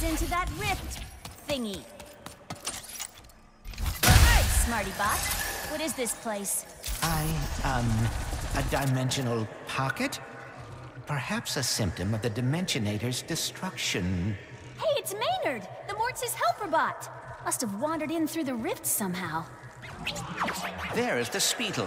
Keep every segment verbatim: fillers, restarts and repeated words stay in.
into that rift thingy. Alright, smarty bot. What is this place? I, um, a dimensional pocket? Perhaps a symptom of the Dimensionator's destruction. Hey, it's Maynard, the Mortis helper bot. Must have wandered in through the rift somehow. There is the Speetle.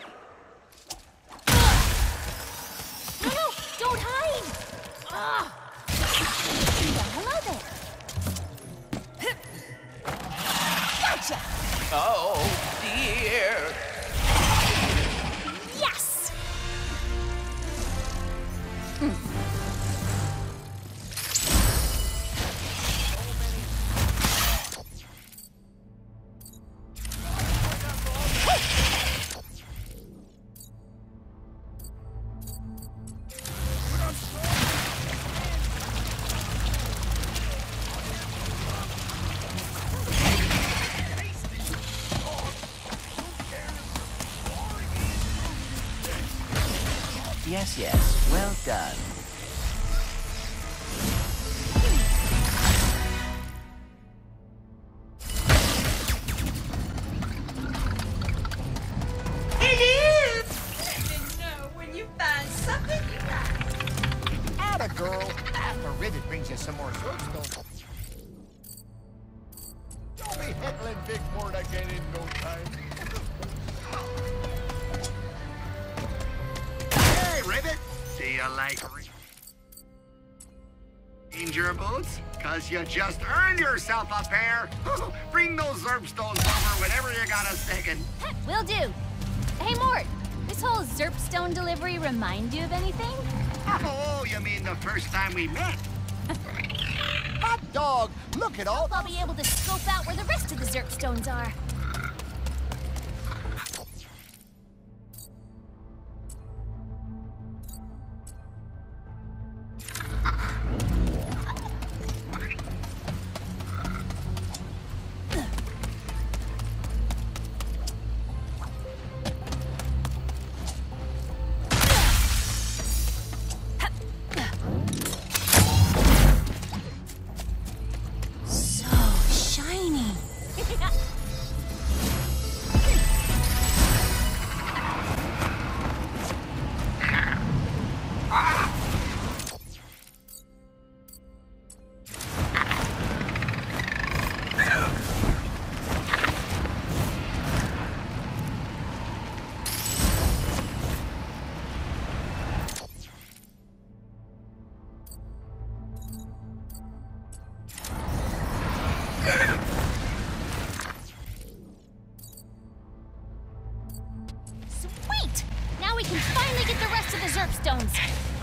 No, no, don't hide! Ah! Well, hello there. Gotcha! Oh, dear. Yes! Mm. Yes, yes, well done. It is! Let me know when you find something you like. Atta girl. After Rivet brings you some more Zurpstones. Don't be heckling Big Mort again in no time. Hey, Rivet! Do you like ranger boots? Cause you just earned yourself a pair. Bring those Zurpstones over whenever you got a second. Will do. Hey, Mort, this whole Zurpstone delivery remind you of anything? Oh, you mean the first time we met? Hot dog! Look at all I'll be able to scope out where the rest of the Zurpstones are. Sweet! Now we can finally get the rest of the Zurpstones.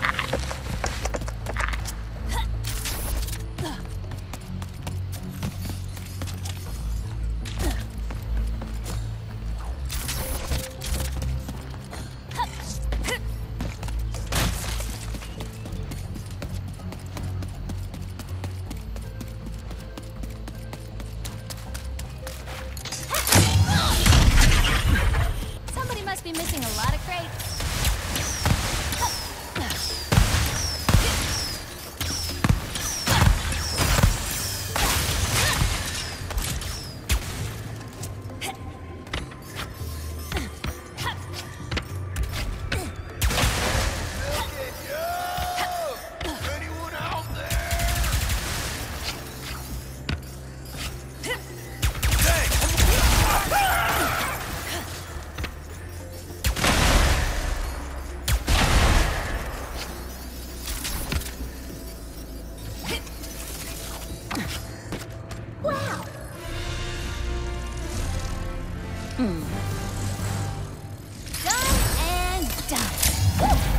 Somebody must be missing a lot of crates. Anyone out there? Wow! Hmm. Done and done. Woo!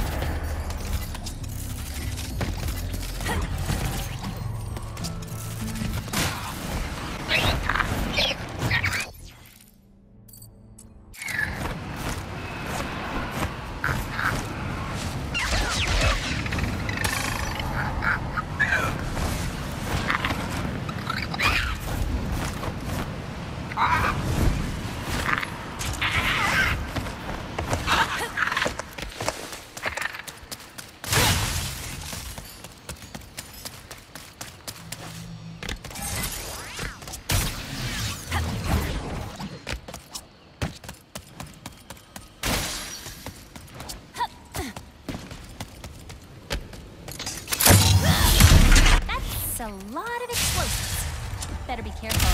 lot of explosives. Better be careful.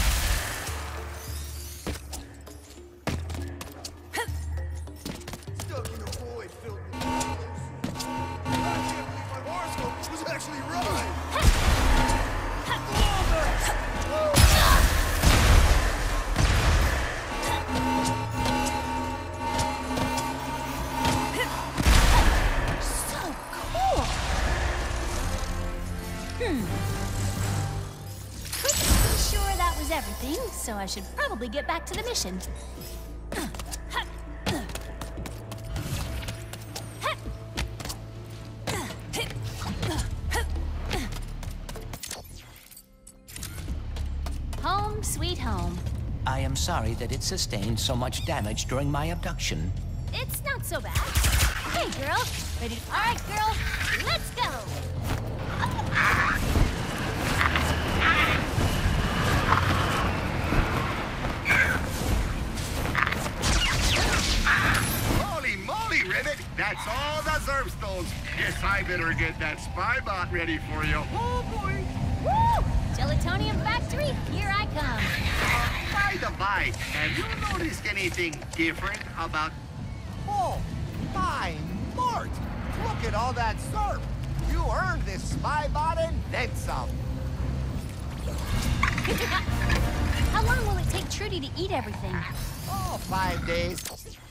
Stuck in a void filled with problems. I can't believe my horoscope was actually right. So cool. Hmm. Pretty sure that was everything, so I should probably get back to the mission. Home, sweet home. I am sorry that it sustained so much damage during my abduction. It's not so bad. Hey, girl. Ready? All right, girl. Let's go. Holy moly, Ribbit! That's all the Zurpstones. Guess I better get that spy bot ready for you. Oh, boy. Woo! Gelatonium Factory, here I come. By the by, have you noticed anything different about... Oh, my Mort! Look at all that Zurp! You earned this spy bot and then some. How long will it take Trudi to eat everything? Oh, five days.